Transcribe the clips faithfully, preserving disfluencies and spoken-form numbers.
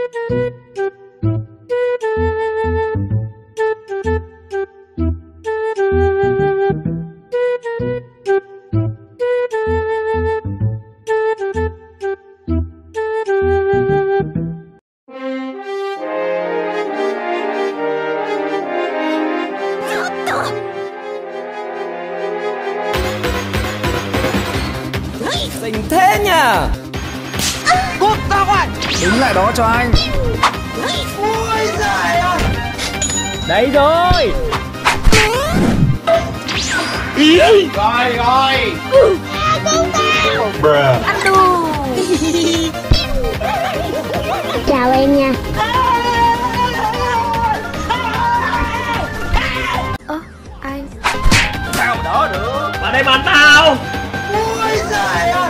Xinh thế nhỉ? Cút ra ngoài! Đứng lại đó cho anh. Ôi giời ơi! Đấy rồi! Rồi rồi! À, con tao! Bruh. Anh đù! Chào em nha. Ơ, anh? Sao mà đỡ được? Vào đây bắn tao! Ôi giời ơi!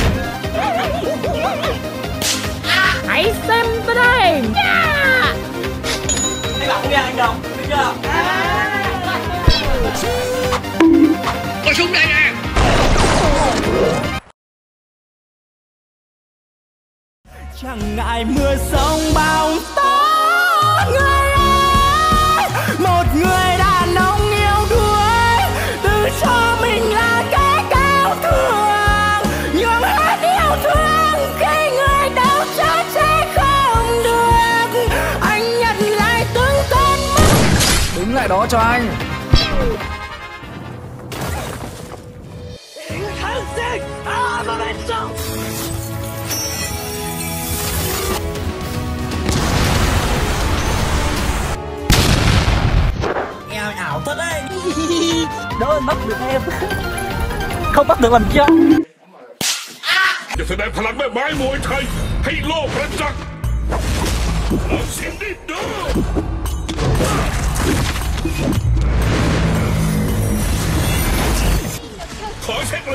Hãy xem tới đây! Yeah! Các bạn có nghe anh không? Được chưa? Có súng đây nè. Chẳng ngại mưa sông bao tố người ơi, một người đàn ông yêu đuối tự cho mình là cái cao thượng, nhưng hết yêu thương khi người đâu cho sẽ không được. Anh nhận lại từng con mắt. Đứng lại đó cho anh. Nghe ảo thật đấy. Đó bắt được em. Không bắt được làm sao. จะแสดงพลังแม่ไม้มวยไทยให้โลกประจักษ์ออกเสียงดิเด้อขอเช็คเลย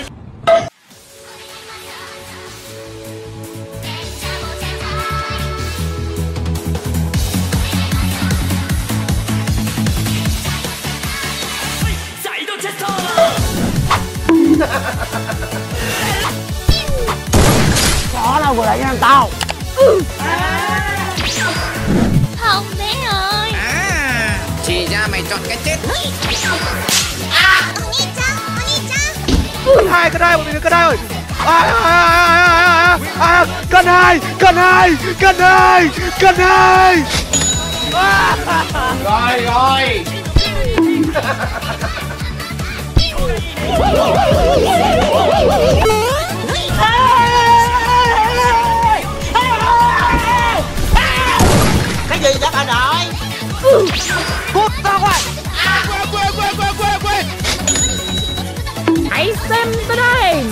Có đâu vừa lại với thằng tao. Không bé ơi. À, chỉ ra mày chọn cái chết. Cân hai, cân hai, một mình cân hai rồi. À, à, à, à, à, cân hai, cân hai, cân hai, cân hai. Rồi rồi. Cái gì vậy bà nội? Cút ra ngoài. Quê quê quê quê quê quê. Hãy xem tới đây.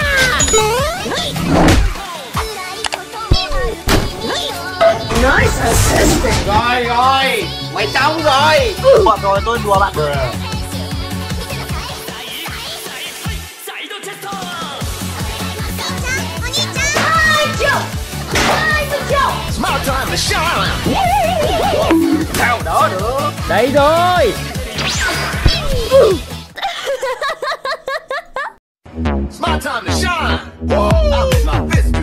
Nice assistant. Rồi rồi. Mày xong rồi. Bọn rồi tôi đùa bạn. Smart time to shine. Sao đỡ được? Đấy rồi. Smart time to shine. Whoa. I'm in my fist.